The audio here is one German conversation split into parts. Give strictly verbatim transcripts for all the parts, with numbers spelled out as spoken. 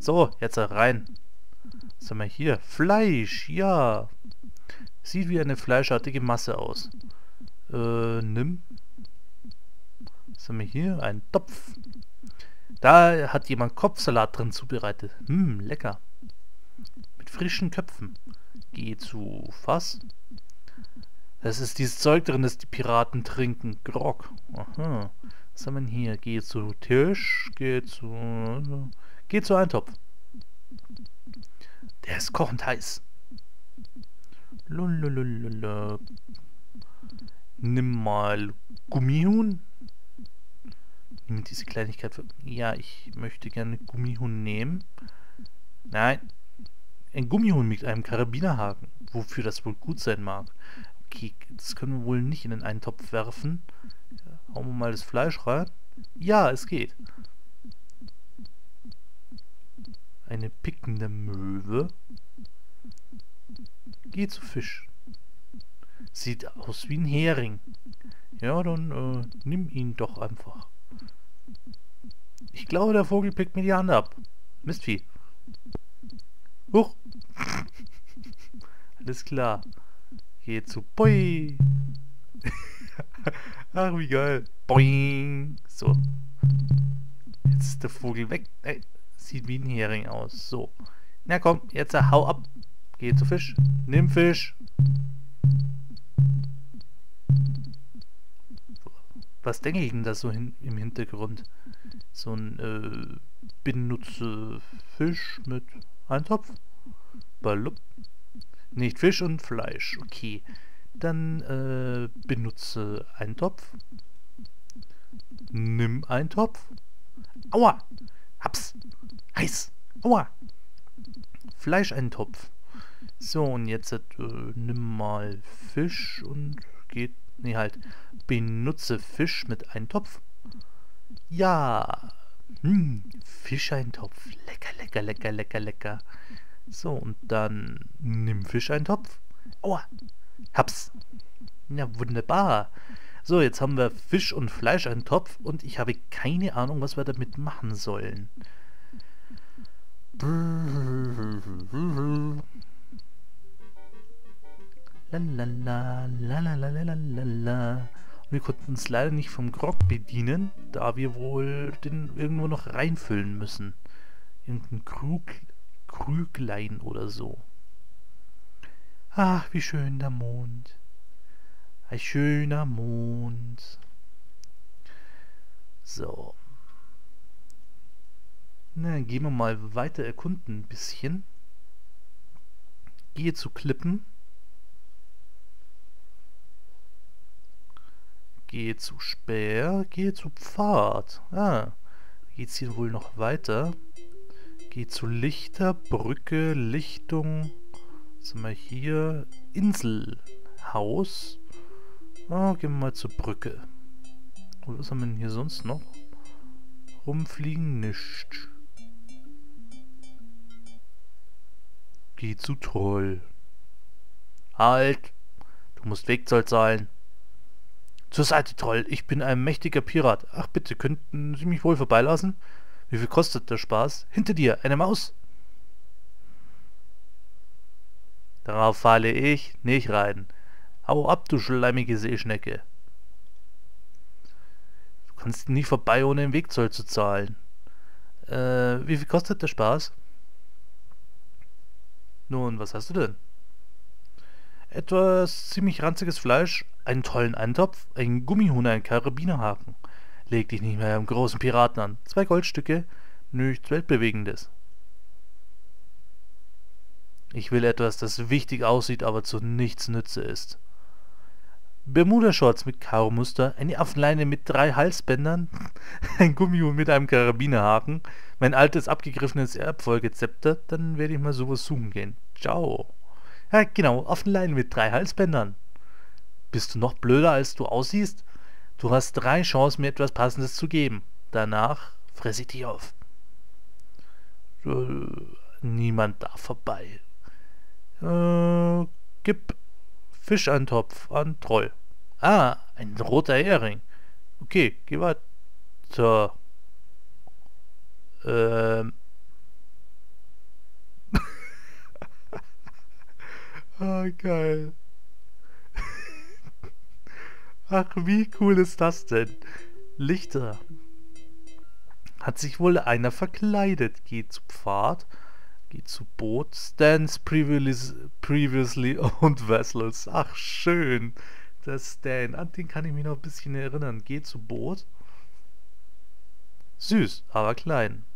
So, jetzt rein. Was haben wir hier? Fleisch, ja. Sieht wie eine fleischartige Masse aus. Äh, nimm. Was haben wir hier? Ein Topf. Da hat jemand Kopfsalat drin zubereitet. Hm, lecker. Mit frischen Köpfen. Geh zu Fass. Das ist dieses Zeug drin, das die Piraten trinken. Grog. Aha. Was haben wir hier? Geh zu Tisch. Geh zu... Geh zu Eintopf. Der ist kochend heiß. Lulululula. Nimm mal Gummihuhn. Nimm diese Kleinigkeit für... Ja, ich möchte gerne Gummihuhn nehmen. Nein. Ein Gummihuhn mit einem Karabinerhaken. Wofür das wohl gut sein mag. Okay, das können wir wohl nicht in den Eintopf werfen. Hauen wir mal das Fleisch rein. Ja, es geht. Eine pickende Möwe. Geh zu Fisch. Sieht aus wie ein Hering. Ja, dann äh, nimm ihn doch einfach. Ich glaube, der Vogel pickt mir die Hand ab. Mistvieh. Huch. Alles klar. Geh zu Boi. Ach, wie geil. Boing. So. Jetzt ist der Vogel weg. Ey, sieht wie ein Hering aus. So. Na komm, jetzt hau ab. Geh zu Fisch. Nimm Fisch. Was denke ich denn da so hin, im Hintergrund? So ein äh, benutze Fisch mit Eintopf? Balup. Nicht Fisch und Fleisch. Okay. Dann äh, benutze Eintopf. Nimm Eintopf. Aua! Hab's! Heiß! Aua! Fleischeintopf. So, und jetzt äh, nimm mal Fisch und geht... Nee, halt. Benutze Fisch mit Eintopf. Ja! Hm, Fischeintopf. Lecker, lecker, lecker, lecker, lecker. So, und dann nimm Fischeintopf. Aua! Hab's! Ja, wunderbar. So, jetzt haben wir Fisch- und Fleischeintopf und ich habe keine Ahnung, was wir damit machen sollen. Lalala, lalala, lalala. Wir konnten uns leider nicht vom Grog bedienen, da wir wohl den irgendwo noch reinfüllen müssen. Irgendein Krug, Krüglein oder so. Ach, wie schön der Mond. Ein schöner Mond. So. Na, gehen wir mal weiter erkunden ein bisschen. Gehe zu Klippen. Gehe zu Speer. Gehe zu Pfad. Ah, geht's hier wohl noch weiter. Gehe zu Lichter, Brücke, Lichtung. Was haben wir hier? Inselhaus. Ah, gehen wir mal zur Brücke. Und was haben wir denn hier sonst noch? Rumfliegen nicht. Geh zu Troll. Halt! Du musst Wegzoll zahlen. Zur Seite, Troll. Ich bin ein mächtiger Pirat. Ach bitte, könnten Sie mich wohl vorbeilassen? Wie viel kostet der Spaß? Hinter dir, eine Maus. Darauf falle ich nicht rein. Hau ab, du schleimige Seeschnecke. Du kannst nicht vorbei, ohne den Wegzoll zu zahlen. Äh, wie viel kostet der Spaß? Nun, was hast du denn? Etwas ziemlich ranziges Fleisch, einen tollen Eintopf, ein Gummihuhn, ein Karabinerhaken. Leg dich nicht mehr am großen Piraten an. Zwei Goldstücke, nichts Weltbewegendes. Ich will etwas, das wichtig aussieht, aber zu nichts Nütze ist. Bermuda-Shorts mit Karo-Muster, eine Affenleine mit drei Halsbändern, ein Gummihuhn mit einem Karabinerhaken, mein altes abgegriffenes Erbfolgezepter, dann werde ich mal sowas suchen gehen. Ciao. Ja, genau, Affenleine mit drei Halsbändern. Bist du noch blöder, als du aussiehst? Du hast drei Chancen, mir etwas Passendes zu geben. Danach fress ich dich auf. Äh, niemand darf vorbei. Äh, gib Fischeintopf an Troll. Ah, ein roter Hering. Okay, geh weiter. Ähm. Ah, geil. Ach, wie cool ist das denn? Lichter. Hat sich wohl einer verkleidet. Geht zu Pfad. Geht zu Boot. Stands previously, previously owned vessels. Ach, schön. Das Stan. An den kann ich mich noch ein bisschen erinnern. Geht zu Boot. Süß, aber klein.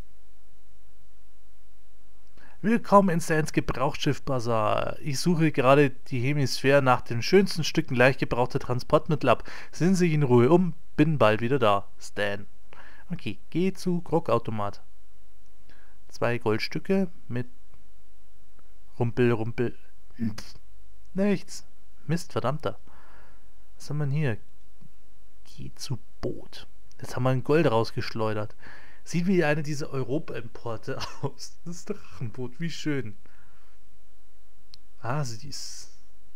Willkommen in Stans Gebrauchsschiff-Bazar. Ich suche gerade die Hemisphäre nach den schönsten Stücken leicht gebrauchter Transportmittel ab. Sehen Sie sich in Ruhe um. Bin bald wieder da. Stan. Okay, geh zu Grogautomat. Zwei Goldstücke mit Rumpel, Rumpel. Nichts. Mist, verdammter. Was haben wir denn hier? Geh zu Boot. Jetzt haben wir ein Gold rausgeschleudert. Sieht wie eine dieser Europa-Importe aus. Das Drachenboot, wie schön. Ah, sie ist...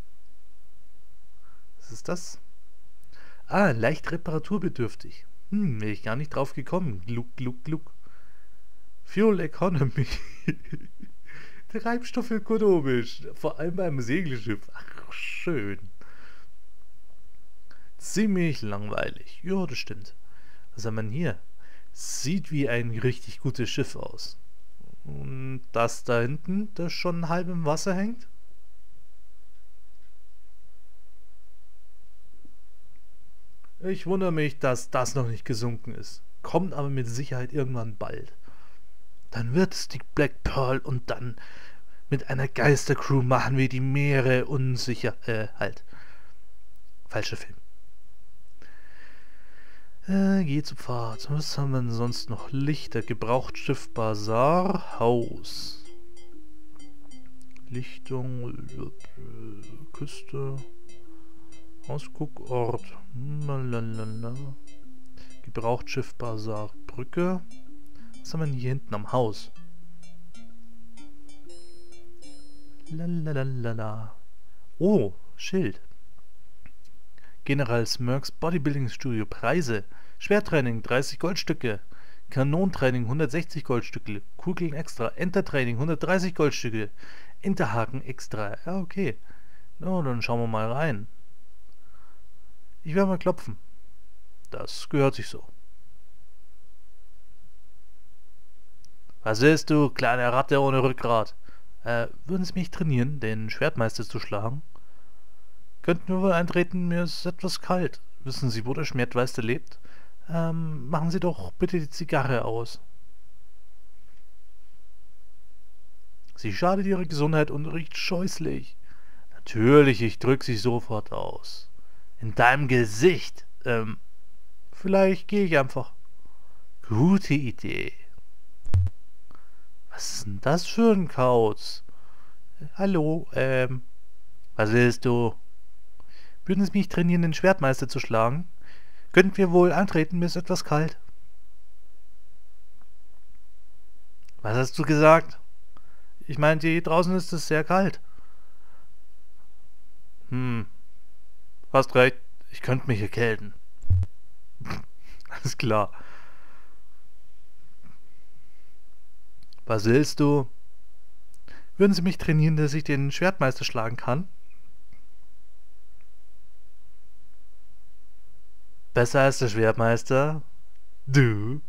Was ist das? Ah, leicht reparaturbedürftig. Hm, wäre ich gar nicht drauf gekommen. Gluck, gluck, gluck. Fuel Economy. Treibstoff ökonomisch. Vor allem beim Segelschiff. Ach, schön. Ziemlich langweilig. Ja, das stimmt. Was haben wir denn hier? Sieht wie ein richtig gutes Schiff aus. Und das da hinten, das schon halb im Wasser hängt? Ich wundere mich, dass das noch nicht gesunken ist. Kommt aber mit Sicherheit irgendwann bald. Dann wird es die Black Pearl und dann mit einer Geistercrew machen wir die Meere unsicher. Äh, halt. Falscher Film. Äh, geh zu Pfad. Was haben wir denn sonst noch? Lichter, Gebrauchtschiff, Bazar, Haus. Lichtung, äh, Küste, Ausguckort. Lalalala. Gebrauchtschiff, Bazar, Brücke. Was haben wir denn hier hinten am Haus? Lalalala. Oh, Schild. General Smirks Bodybuilding Studio. Preise. Schwertraining dreißig Goldstücke. Kanontraining hundertsechzig Goldstücke. Kugeln extra. Entertraining hundertdreißig Goldstücke. Enterhaken extra. Ja, okay. No, dann schauen wir mal rein. Ich werde mal klopfen. Das gehört sich so. Was willst du, kleine Ratte ohne Rückgrat? Äh, würden Sie mich trainieren, den Schwertmeister zu schlagen? Könnten wir wohl eintreten, mir ist etwas kalt. Wissen Sie, wo der Schwertmeister lebt? Ähm, machen Sie doch bitte die Zigarre aus. Sie schadet Ihrer Gesundheit und riecht scheußlich. Natürlich, ich drück sie sofort aus. In deinem Gesicht. Ähm, vielleicht gehe ich einfach. Gute Idee. Was ist denn das für ein Kauz? Hallo, ähm, was willst du? Würden Sie mich trainieren, den Schwertmeister zu schlagen? Könnten wir wohl antreten, mir ist etwas kalt. Was hast du gesagt? Ich meinte, hier draußen ist es sehr kalt. Hm, hast recht, ich könnte mich erkälten. Alles klar. Was willst du? Würden Sie mich trainieren, dass ich den Schwertmeister schlagen kann? Besser als der Schwertmeister? Du?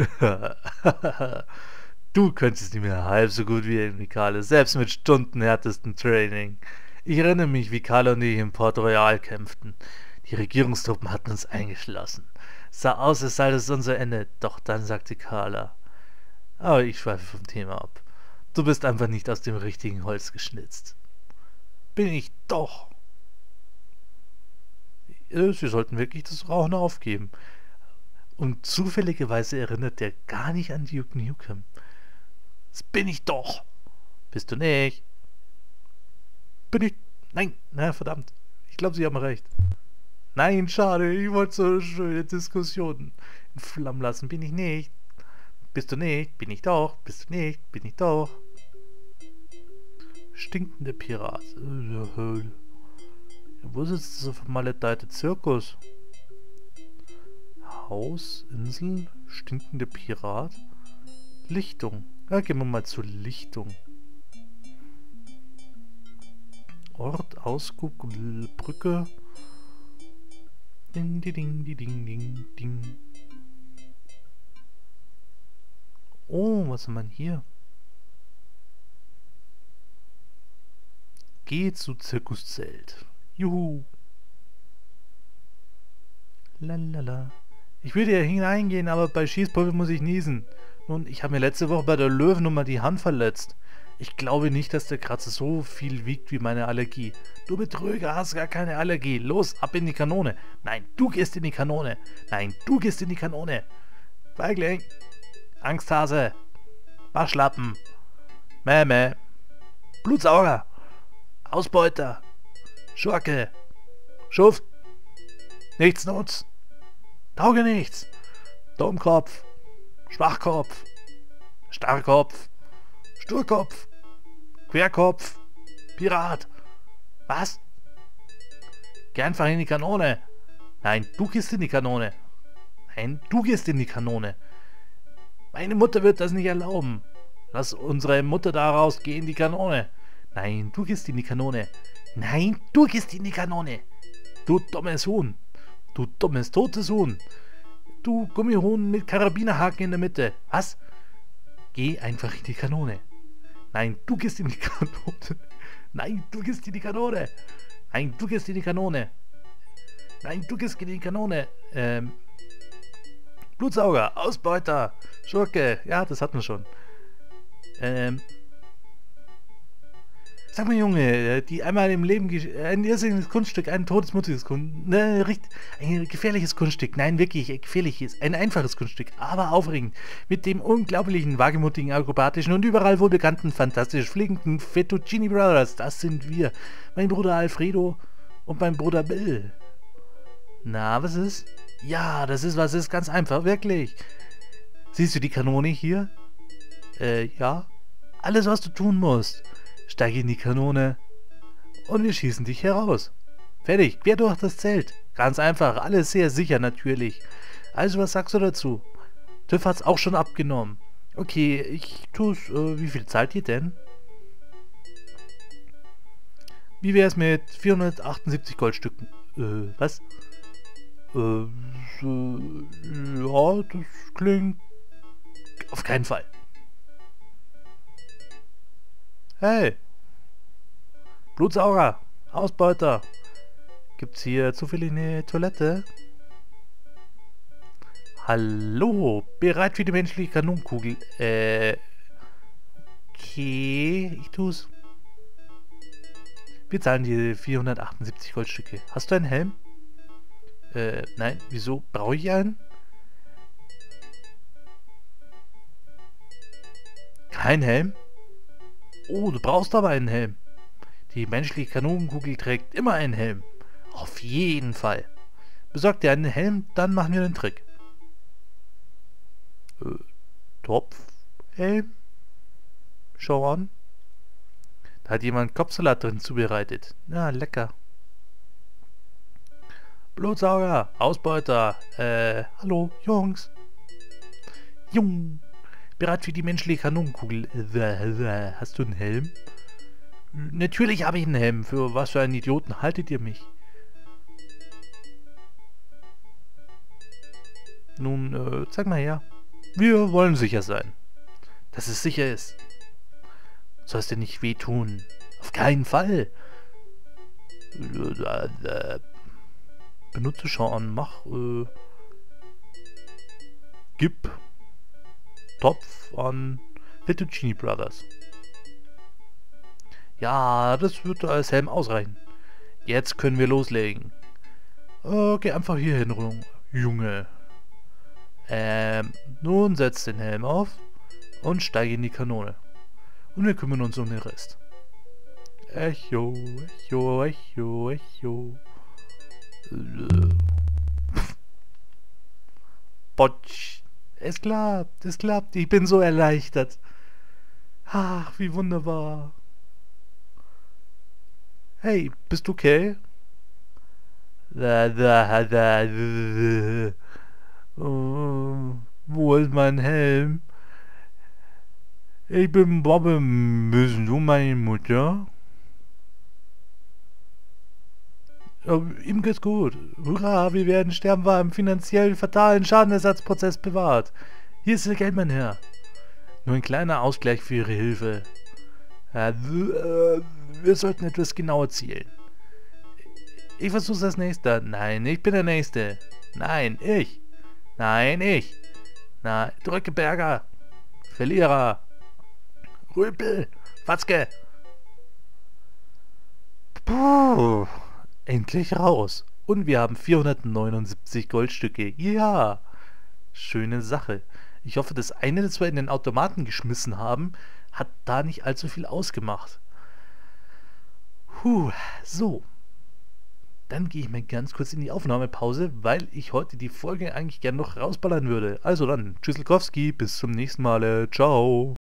Du könntest nicht mehr halb so gut wie Mikale, selbst mit stundenhärtestem Training. Ich erinnere mich, wie Carla und ich in Port Royal kämpften. Die Regierungstruppen hatten uns eingeschlossen. Es sah aus, als sei das unser Ende, doch dann sagte Carla: Aber ich schweife vom Thema ab. Du bist einfach nicht aus dem richtigen Holz geschnitzt. Bin ich doch. Sie sollten wirklich das Rauchen aufgeben. Und zufälligerweise erinnert der gar nicht an Duke Nukem. Das bin ich doch. Bist du nicht? Bin ich... Nein, na verdammt. Ich glaube, Sie haben recht. Nein, schade. Ich wollte so eine schöne Diskussion in Flammen lassen. Bin ich nicht. Bist du nicht? Bin ich doch. Bist du nicht? Bin ich doch. Stinkende Pirat. Wo ist dieser vermaledeite Zirkus? Haus, Insel, stinkende Pirat. Lichtung. Ja, gehen wir mal zur Lichtung. Ort, Ausguck, Brücke. Ding, ding, ding, ding, ding, ding. Oh, was haben wir hier? Geh zu Zirkuszelt. Juhu. Lalala. Ich würde ja hineingehen, aber bei Schießpulver muss ich niesen. Nun, ich habe mir letzte Woche bei der Löwennummer die Hand verletzt. Ich glaube nicht, dass der Kratzer so viel wiegt wie meine Allergie. Du Betrüger, hast gar keine Allergie. Los, ab in die Kanone. Nein, du gehst in die Kanone. Nein, du gehst in die Kanone. Feigling. Angsthase. Waschlappen. Mähmäh. Blutsauger. Ausbeuter. Schurke. Schuft. Nichtsnutz. Tauge nichts. Dummkopf. Schwachkopf. Starrkopf. Sturkopf. Querkopf. Pirat. Was? Geh einfach in die Kanone. Nein, du gehst in die Kanone. Nein, du gehst in die Kanone. Meine Mutter wird das nicht erlauben. Lass unsere Mutter da raus, geh in die Kanone. Nein, du gehst in die Kanone. Nein, du gehst in die Kanone. Du dummes Huhn. Du dummes, totes Huhn. Du Gummihuhn mit Karabinerhaken in der Mitte. Was? Geh einfach in die Kanone. Nein, du gehst in die Kanone. Nein, du gehst in die Kanone. Nein, du gehst in die Kanone. Nein, du gehst in die Kanone. Ähm. Blutsauger, Ausbeuter, Schurke. Ja, das hatten wir schon. Ähm. Sag mal, Junge, die einmal im Leben ein irrsinniges Kunststück, ein todesmutiges Kunststück, ne, ein gefährliches Kunststück, nein, wirklich, ein gefährliches, ein einfaches Kunststück, aber aufregend, mit dem unglaublichen, wagemutigen, akrobatischen und überall wohl bekannten, fantastisch fliegenden Fettuccini Brothers, das sind wir, mein Bruder Alfredo und mein Bruder Bill. Na, was ist? Ja, das ist was, ist ganz einfach, wirklich. Siehst du die Kanone hier? Äh, ja. Alles, was du tun musst. Steige in die Kanone und wir schießen dich heraus. Fertig, quer durch das Zelt. Ganz einfach, alles sehr sicher natürlich. Also, was sagst du dazu? TÜV hat's auch schon abgenommen. Okay, ich tu's. Äh, wie viel zahlt ihr denn? Wie wär's mit vierhundertachtundsiebzig Goldstücken? Äh, was? Äh, so, ja, das klingt... Auf keinen Fall. Hey! Blutsauger! Ausbeuter! Gibt's hier zufällig eine Toilette? Hallo! Bereit für die menschliche Kanonenkugel? Äh... Okay, ich tu's. Wir zahlen dir vierhundertachtundsiebzig Goldstücke. Hast du einen Helm? Äh, nein. Wieso? Brauche ich einen? Kein Helm? Oh, du brauchst aber einen Helm. Die menschliche Kanonenkugel trägt immer einen Helm. Auf jeden Fall. Besorg dir einen Helm, dann machen wir den Trick. Äh, Topfhelm? Schau an. Da hat jemand Kopfsalat drin zubereitet. Na, lecker. Blutsauger, Ausbeuter, äh, hallo, Jungs. Jung. Bereit für die menschliche Kanonenkugel. Hast du einen Helm? Natürlich habe ich einen Helm. Für was für einen Idioten haltet ihr mich? Nun, äh, zeig mal her. Wir wollen sicher sein. Dass es sicher ist. Soll es dir nicht wehtun? Auf keinen Fall. Benutze Schauen, mach, äh, gib Topf an Fettuccini Brothers. Ja, das wird als Helm ausreichen. Jetzt können wir loslegen. Okay, einfach hier hin, Junge. Ähm, nun setz den Helm auf und steige in die Kanone. Und wir kümmern uns um den Rest. Echo, Echo, Echo, Echo. Potsch. Es klappt, es klappt. Ich bin so erleichtert. Ach, wie wunderbar. Hey, bist du okay? Da, da, da, da. Oh, wo ist mein Helm? Ich bin Bobbe. Bist du meine Mutter? Ja, ihm geht's gut. Hurra, wir werden sterben, war im finanziell fatalen Schadenersatzprozess bewahrt. Hier ist Ihr Geld, mein Herr. Nur ein kleiner Ausgleich für Ihre Hilfe. Ja, äh, wir sollten etwas genauer zielen. Ich versuch's als Nächster. Nein, ich bin der Nächste. Nein, ich. Nein, ich. Na, Drückeberger. Verlierer. Rüpel. Watzke. Puh. Endlich raus. Und wir haben vierhundertneunundsiebzig Goldstücke. Ja. Schöne Sache. Ich hoffe, das eine, das wir in den Automaten geschmissen haben, hat da nicht allzu viel ausgemacht. Puh. So. Dann gehe ich mal ganz kurz in die Aufnahmepause, weil ich heute die Folge eigentlich gern noch rausballern würde. Also dann, Tschüsselkowski, bis zum nächsten Mal. Ciao.